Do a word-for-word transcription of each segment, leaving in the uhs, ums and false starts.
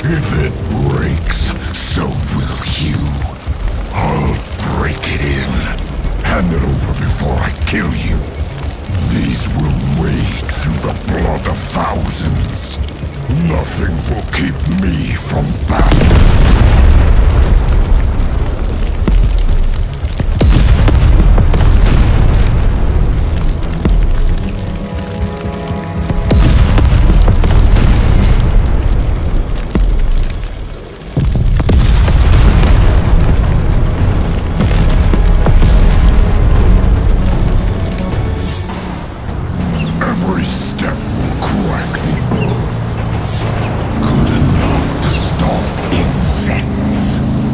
If it breaks, so will you. I'll break it in. Hand it over before I kill you. These will wade through the blood of thousands. Nothing will keep me from battle. Every step will crack the earth. Good enough to stop insects.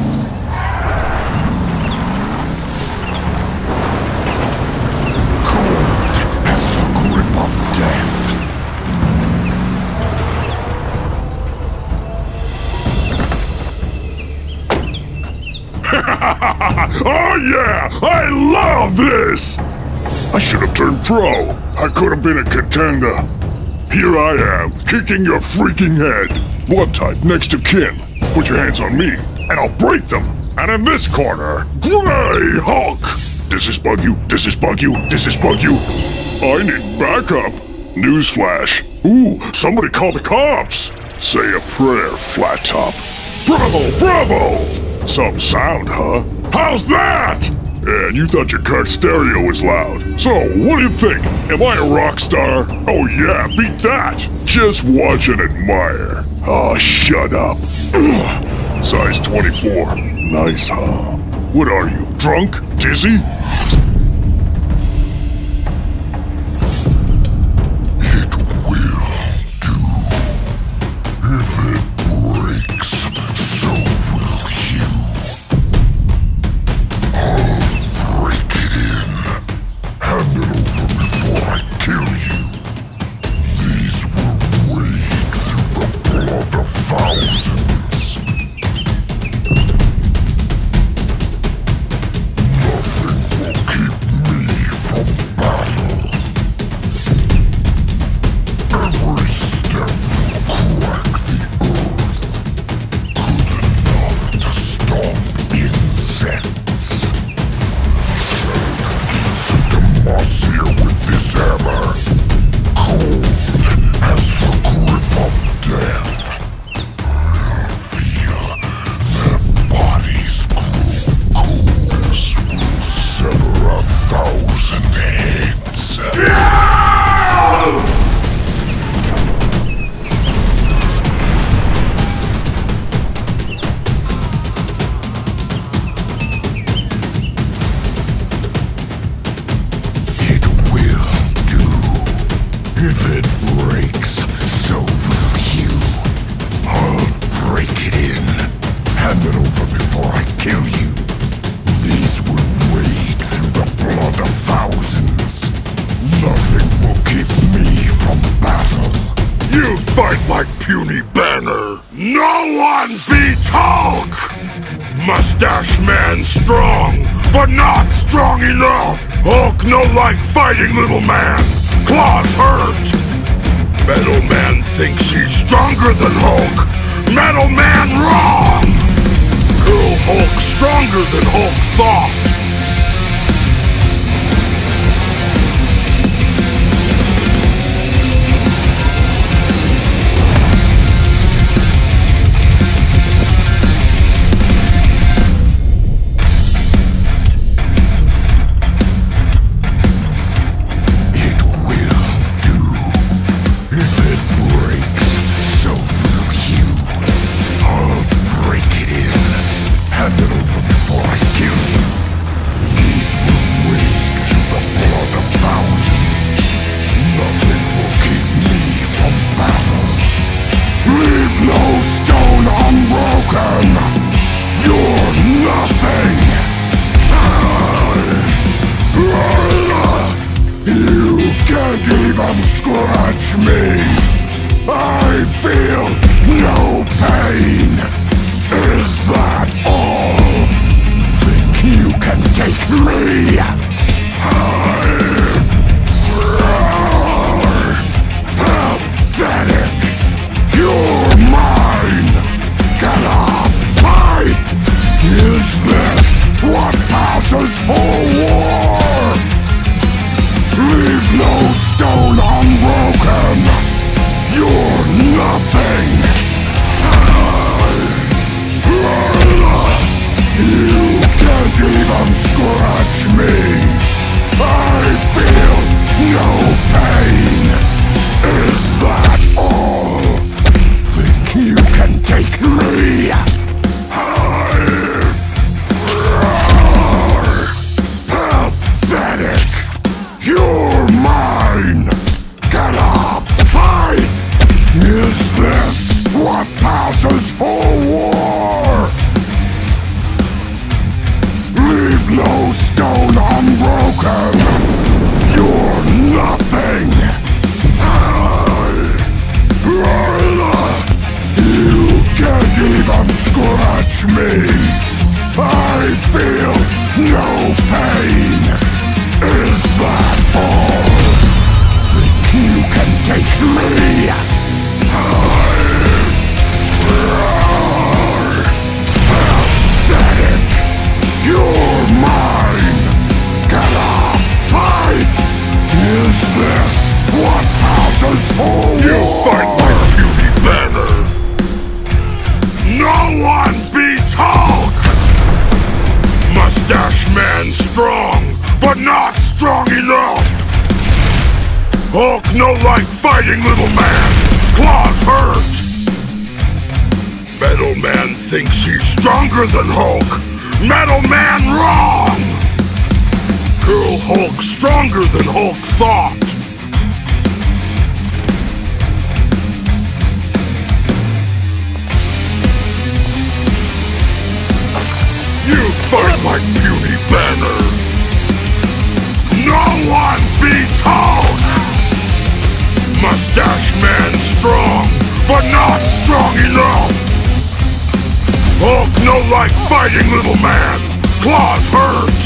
Cold as the grip of death. Oh yeah! I love this! I should have turned pro. I could have been a contender. Here I am, kicking your freaking head. Blood type, next of kin. Put your hands on me, and I'll break them. And in this corner, Grey Hulk. Does this bug you? Does this bug you? Does this bug you? I need backup. Newsflash. Ooh, somebody call the cops. Say a prayer, Flat Top. Bravo, bravo! Some sound, huh? How's that? And you thought your car stereo was loud. So, what do you think? Am I a rock star? Oh yeah, beat that! Just watch and admire. Oh, shut up. Size twenty-four. Nice, huh? What are you, drunk? Dizzy? It will do. If it breaks, so will you. I'll break it in. Hand it over before I kill you. These will wade through the blood of thousands. Nothing will keep me from battle. Every step will crack the earth. Good enough to stomp insects. Gets into mossier with this hammer. Cold as the grip of death. I'll feel their bodies grow cold. This will sever a thousand heads. It will do. If it breaks, so will you. I'll break it in. Hand it over before I kill you. These will wade through the blood of thousands. Nothing will keep me from battle. You fight like puny Banner. No one beats Hulk! Mustache Man strong, but not strong enough. Hulk no like fighting, little man. Claws hurt. Metal Man thinks he's stronger than Hulk. Metal Man wrong! Girl Hulk stronger than Hulk thought. It will do. If it breaks, so will you. I'll break it in. Hand it over before I kill you. These will wade through the blood of thousands. Nothing will keep me from battle. Leave no stone unbroken. You're nothing. You can't even scratch me. I feel no pain. Is that all? Think you can take me? Pathetic. You're mine. take me! Pathetic! You're mine! Get up! Fight! Is this what passes for war? Leave no stone unbroken! You're nothing! You can't even scratch me! I feel no pain! Is that all? Think you can take me? Pathetic! You're mine! Get up! Fight! Is this what passes for You war? fight like Beauty Banner! No one beats Hulk! Mustache Man strong, but not strong enough! Hulk no like fighting, little man! Claws hurt! Metal Man thinks he's stronger than Hulk! Metal Man wrong! Girl Hulk stronger than Hulk thought! You fight like Beauty Banner! No one beats Hulk! Mustache Man strong, but not strong enough! Hulk no like fighting, little man! Claws hurt!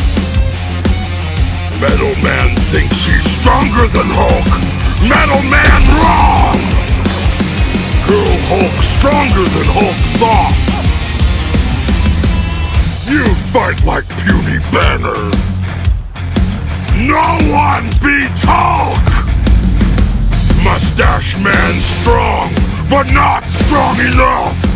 Metal Man thinks he's stronger than Hulk! Metal Man wrong! Girl Hulk stronger than Hulk thought! You fight like Beauty Banner! No one beats Hulk! Mustache Man strong, but not strong enough!